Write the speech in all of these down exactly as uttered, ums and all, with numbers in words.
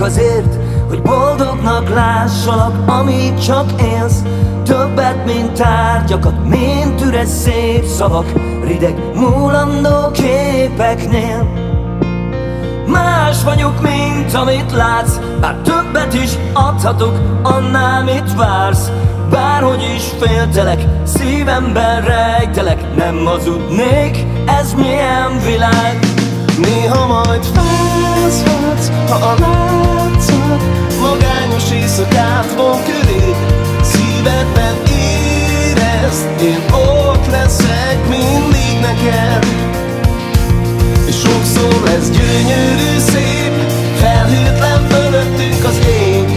azért, hogy boldognak lássalak, amíg csak élsz. Többet, mint tárgyakat, mint üres szép szavak, rideg múlandó képeknél. Más vagyok, mint amit látsz, bár többet is adhatok annál, mit vársz. Bárhogy is féltelek, szívemben rejtelek, nem hazudnék, ez milyen világ. Néha majd fázhatsz, ha a látszat magányos éjszakát von köré. Szívedben érezd, én ott leszek mindig neked. És sokszor lesz gyönyörű szép, felhőtlen fölöttünk az ég.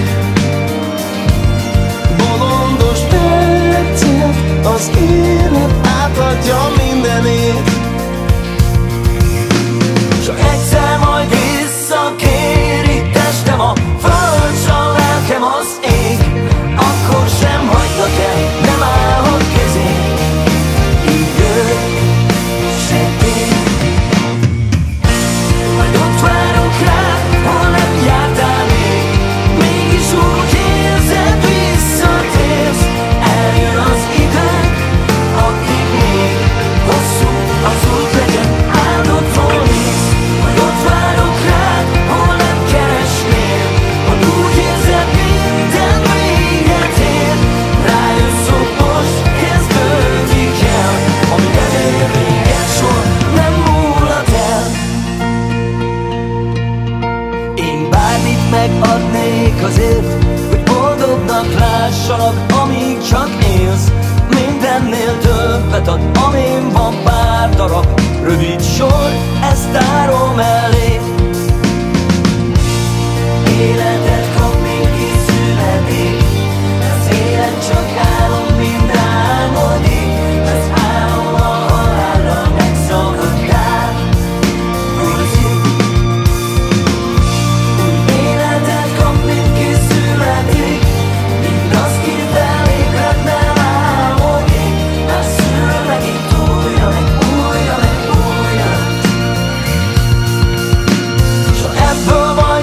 Bolondos percet, az élet átadja mindenét. S ha egyszer majd visszakéri testem a föld, s a lelkem az ég, akkor sem hagylak el, nem állhat kezén. Így jöjj, segíts. Majd ott várok rád, hol nem jártál még. Mégis úgy érzed, visszatérsz. Eljön az időnk, addig még hosszú az út legyen, áldott mész. Majd ott várok rád, hol nem keresnél. Hogy úgy érzed, minden véget ér. Rájössz, hogy most kezdődik el, ami nem ér véget, soha nem múlhat el. Én bármit megadnék azért, hogy boldognak lássalak, amíg csak élsz. Mindennél többet ad, amin van pár darab, rövid sor, ezt tárom elé. Életet kap, mint kis születik, az élet csak álom, mind álmodik. Az álom a halálra megszakadtál, húzik. Életet kap, mint kis születik, mind az ki felébred, nem álmodik. Már szül megint újra, meg újra, meg újra. S ha ebből majd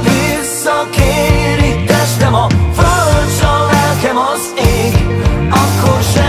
visszakéri testem a föld, s a lelkem az ég, akkor sem